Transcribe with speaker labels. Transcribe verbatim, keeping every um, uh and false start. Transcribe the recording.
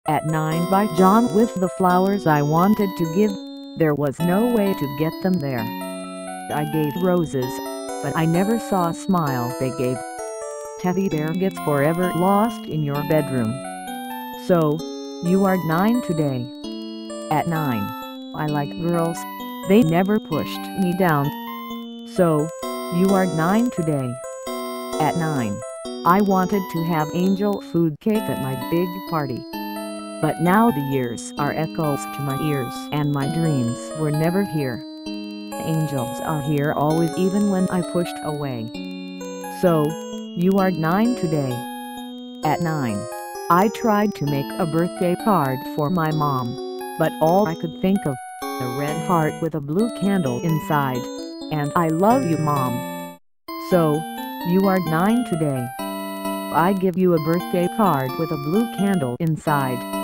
Speaker 1: At nine by John with the flowers I wanted to give. There was no way to get them there. I gave roses, but I never saw a smile they gave. Teddy bear gets forever lost in your bedroom. So, you are nine today. At nine, I like girls, they never pushed me down. So, you are nine today. At nine, I wanted to have angel food cake at my big party. But now the years are echoes to my ears and my dreams were never here. Angels are here always even when I pushed away. So, you are nine today. At nine, I tried to make a birthday card for my mom, but all I could think of, a red heart with a blue candle inside, and I love you mom. So, you are nine today. I give you a birthday card with a blue candle inside.